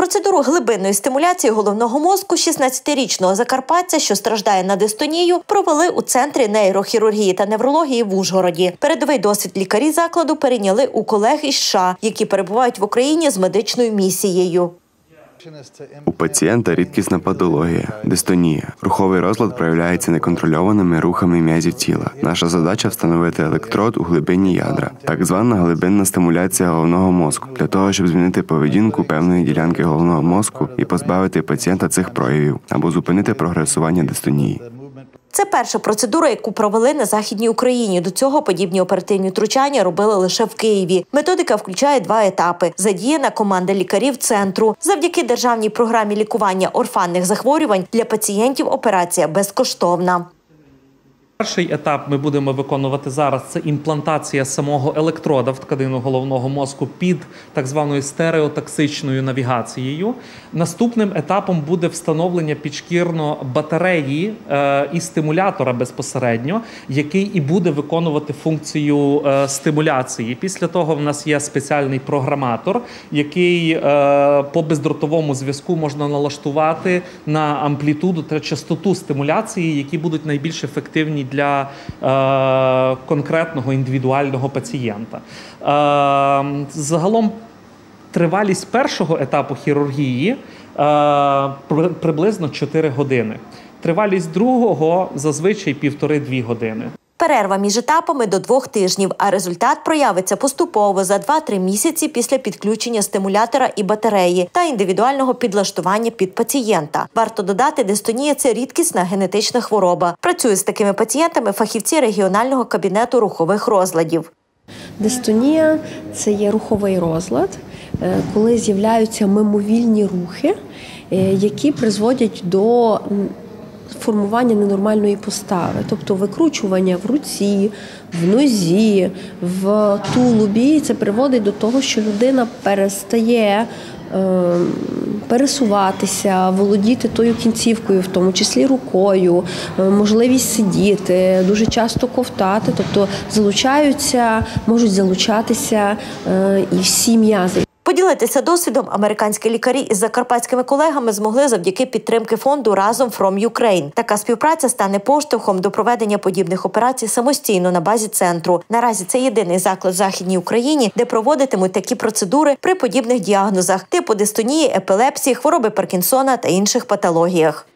Процедуру глибинної стимуляції головного мозку 16-річного закарпатця, що страждає на дистонію, провели у Центрі нейрохірургії та неврології в Ужгороді. Передовий досвід лікарі закладу перейняли у колег із США, які перебувають в Україні з медичною місією. У пацієнта рідкісна патологія – дистонія. Руховий розлад проявляється неконтрольованими рухами м'язів тіла. Наша задача – встановити електрод у глибині ядра. Так звана глибинна стимуляція головного мозку. Для того, щоб змінити поведінку певної ділянки головного мозку і позбавити пацієнта цих проявів або зупинити прогресування дистонії. Це перша процедура, яку провели на Західній Україні. До цього подібні оперативні втручання робили лише в Києві. Методика включає 2 етапи. Задіяна команда лікарів центру. Завдяки державній програмі лікування орфанних захворювань для пацієнтів операція безкоштовна. Перший етап ми будемо виконувати зараз – це імплантація самого електрода в тканину головного мозку під так званою стереотаксичною навігацією. Наступним етапом буде встановлення підшкірно батареї і стимулятора безпосередньо, який і буде виконувати функцію стимуляції. Після того в нас є спеціальний програматор, який по бездротовому зв'язку можна налаштувати на амплітуду та частоту стимуляції, які будуть найбільш ефективні для конкретного індивідуального пацієнта. Загалом тривалість першого етапу хірургії приблизно 4 години. Тривалість другого зазвичай 1,5–2 години. Перерва між етапами до 2 тижнів, а результат проявиться поступово за 2–3 місяці після підключення стимулятора і батареї та індивідуального підлаштування під пацієнта. Варто додати, дистонія – це рідкісна генетична хвороба. Працюють з такими пацієнтами фахівці регіонального кабінету рухових розладів. Дистонія – це є руховий розлад, коли з'являються мимовільні рухи, які призводять до формування ненормальної постави, тобто викручування в руці, в нозі, в тулубі. Це приводить до того, що людина перестає пересуватися, володіти тою кінцівкою, в тому числі рукою, можливість сидіти, дуже часто ковтати, тобто можуть залучатися і всі м'язи. Поділитися досвідом американські лікарі із закарпатськими колегами змогли завдяки підтримки фонду «Разом from Ukraine». Така співпраця стане поштовхом до проведення подібних операцій самостійно на базі центру. Наразі це єдиний заклад в Західній Україні, де проводитимуть такі процедури при подібних діагнозах – типу дистонії, епілепсії, хвороби Паркінсона та інших патологіях.